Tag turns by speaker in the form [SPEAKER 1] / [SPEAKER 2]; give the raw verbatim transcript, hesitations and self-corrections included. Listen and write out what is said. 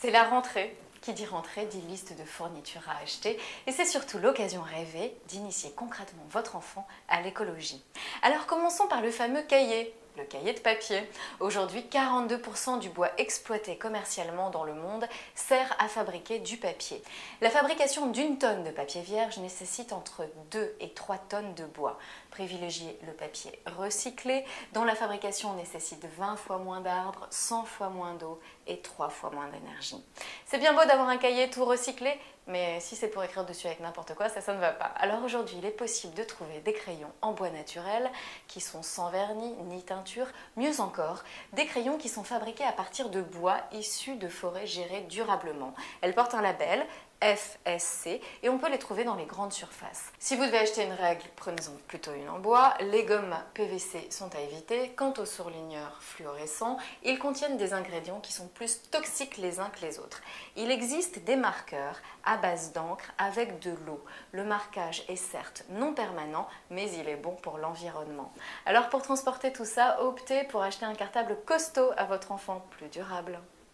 [SPEAKER 1] C'est la rentrée. Qui dit rentrée dit liste de fournitures à acheter et c'est surtout l'occasion rêvée d'initier concrètement votre enfant à l'écologie. Alors commençons par le fameux cahier. Le cahier de papier. Aujourd'hui, quarante-deux pour cent du bois exploité commercialement dans le monde sert à fabriquer du papier. La fabrication d'une tonne de papier vierge nécessite entre deux et trois tonnes de bois. Privilégiez le papier recyclé, dont la fabrication nécessite vingt fois moins d'arbres, cent fois moins d'eau et trois fois moins d'énergie. C'est bien beau d'avoir un cahier tout recyclé, mais si c'est pour écrire dessus avec n'importe quoi, ça, ça ne va pas. Alors aujourd'hui, il est possible de trouver des crayons en bois naturel qui sont sans vernis ni teinture. Mieux encore, des crayons qui sont fabriqués à partir de bois issus de forêts gérées durablement. Elles portent un label F S C et on peut les trouver dans les grandes surfaces. Si vous devez acheter une règle, prenez-en plutôt une en bois. Les gommes P V C sont à éviter. Quant aux surligneurs fluorescents, ils contiennent des ingrédients qui sont plus toxiques les uns que les autres. Il existe des marqueurs à base d'encre avec de l'eau. Le marquage est certes non permanent, mais il est bon pour l'environnement. Alors pour transporter tout ça, optez pour acheter un cartable costaud à votre enfant, plus durable.